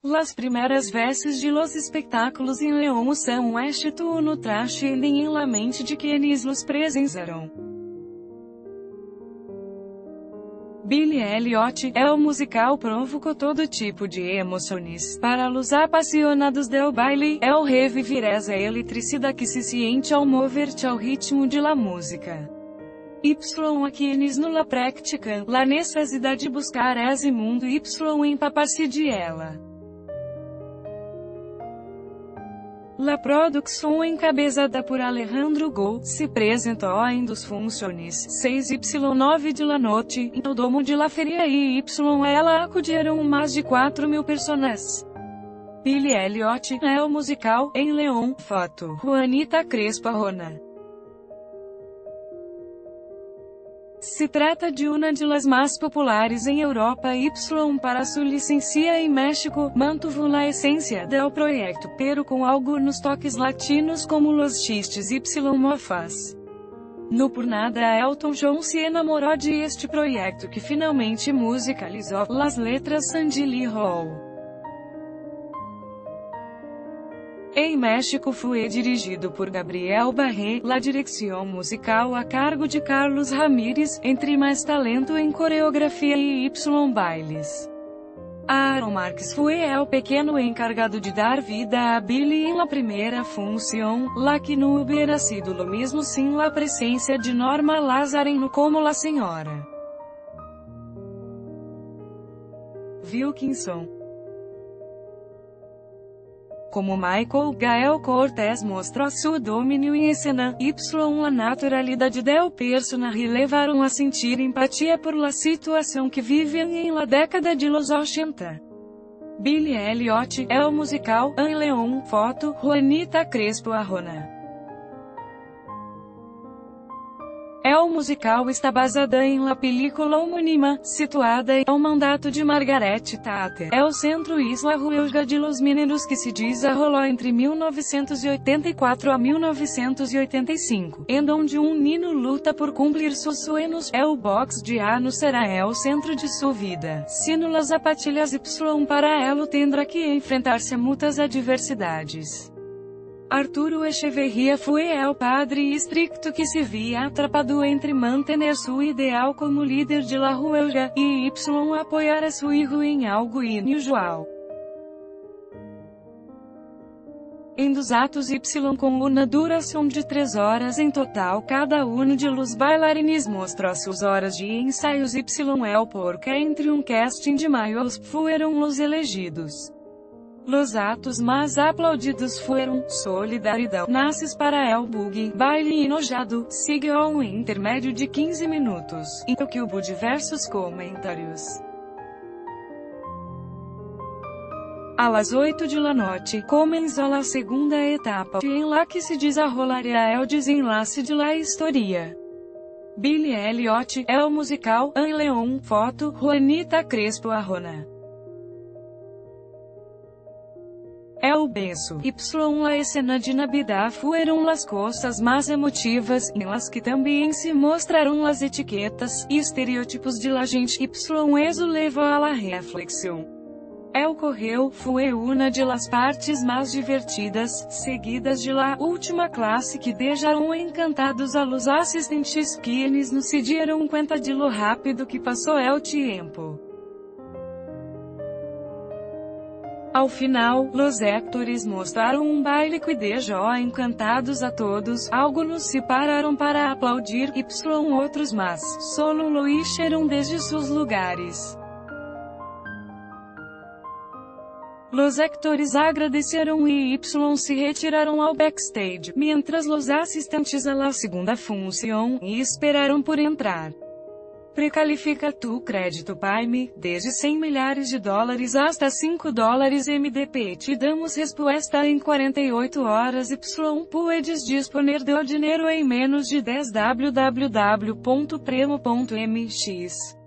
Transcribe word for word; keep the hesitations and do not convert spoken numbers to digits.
Las primeras veces de los espectáculos em León são um éxito no trascendem em la mente de quienes los presenciaram. Billy Elliot, é o musical provocou todo tipo de emoções. Para los apasionados del baile, é o revivir essa eletricidade que se siente ao mover-te ao ritmo de la música. Y a quienes no la practican, la necessidade de buscar esse mundo y empapar-se de ela. La producción encabezada por Alejandro Gou, se apresentou em dos funciones, seis y nove de la noite, no domo de la feria e y ela acudiram mais de quatro mil pessoas. Billy Elliot, é o musical, em León, foto, Juanita Crespo Arjona. Se trata de uma de las más populares em Europa y para sua licencia em México, mantuvo la esencia del proyecto, pero com algunos toques latinos como los chistes y mofas. No por nada Elton John se enamorou de este proyecto que finalmente musicalizou las letras Sandy Lee Hall. Em México foi dirigido por Gabriel Barré, la direcção musical a cargo de Carlos Ramírez, entre mais talento em coreografia e y bailes. Aaron Marques foi el pequeno encargado de dar vida a Billy em la primeira função, la que no hubiera sido lo mismo sin la presencia de Norma Lazareno como la senhora Wilkinson. Como Michael, Gael Cortez mostrou seu domínio em cena, y a naturalidade del personaje levaram a sentir empatia por la situação que viviam em la década de los ochenta. Billy Elliot, é o musical, em León, foto, Juanita Crespo Arjona. É o musical está baseada em la película homônima, situada em o mandato de Margaret Thatcher. É o centro Isla Huelga de los Mineros que se desenrolou entre mil novecentos e oitenta e quatro a mil novecentos e oitenta e cinco, em onde um menino luta por cumprir seus sonhos. É o box de ano será é o centro de sua vida. Sino las zapatilhas y para elo tendrá que enfrentar-se a muitas adversidades. Arturo Echeverría foi el padre estricto que se via atrapado entre mantener su ideal como líder de la huelga, e y apoiar a su hijo em algo inusual. Em dos atos y com uma duração de três horas em total, cada um de los bailarines mostrou suas horas de ensaios y el porque entre um casting de maiores foram los elegidos. Los atos mais aplaudidos foram Solidaridade, Nasces para el Boogie, Baile Enojado, siga um intermédio de quinze minutos, em que houve diversos comentários. A las oito de la noite, comenzó la segunda etapa, em la que se desarrollaria el desenlace de la historia. Billy Elliot, é o musical, em León, foto, Juanita Crespo Arjona. É o benço, y la escena de Navidad fueron las cosas más emotivas, em las que também se mostraram las etiquetas e estereotipos de la gente, y eso levou a la reflexão. El correu foi uma de las partes más divertidas, seguidas de la última classe que deixaram encantados a los assistentes, quienes no se dieron cuenta de lo rápido que passou el tiempo. Ao final, los actores mostraram um baile que deixou encantados a todos, algunos se pararam para aplaudir, y outros mas, solo lo hicieron desde seus lugares. Los actores agradeceram e y se retiraram ao backstage, mientras los assistentes a la segunda función, e esperaram por entrar. Precalifica tu crédito Prime, desde cem milhares de dólares hasta cinco dólares M D P. Te damos resposta em quarenta e oito horas y puedes disponer do dinheiro em menos de dez. w w w ponto premo ponto m x